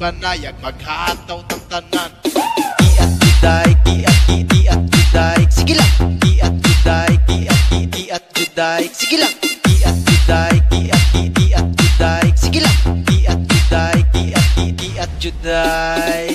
banayag maghataw tang tanan. Iat juday, iat juday. Sige lang. Iat juday, iat juday. Sige lang. Iat juday, iat juday. Sige lang. Iat juday, iat juday.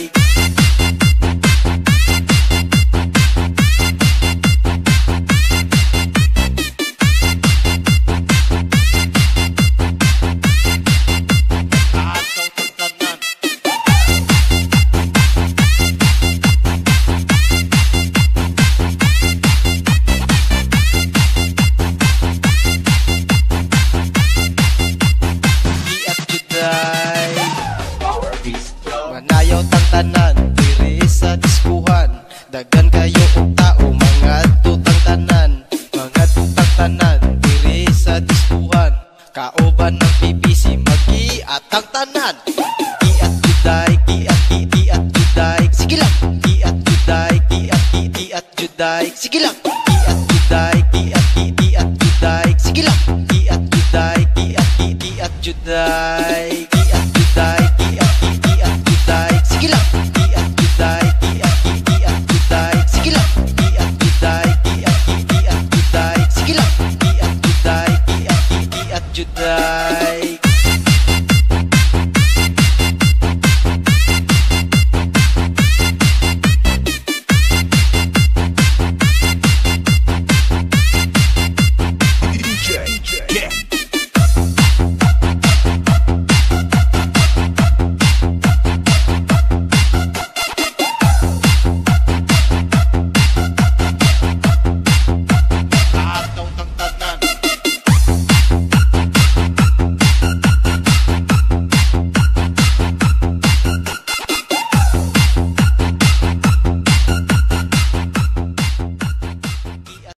Manayaw tang tanan diri sa diskuhan. Dagan kayo og tao mga tutang tanan. Mga tutang tanan diri sa diskuhan. Kauban ng BBC mag-iatang tanan. Iat juday, iat juday. Sige lang. Iat juday, iat juday. Sige lang. Iat juday, iat juday. Sige lang. Iat juday, iat juday.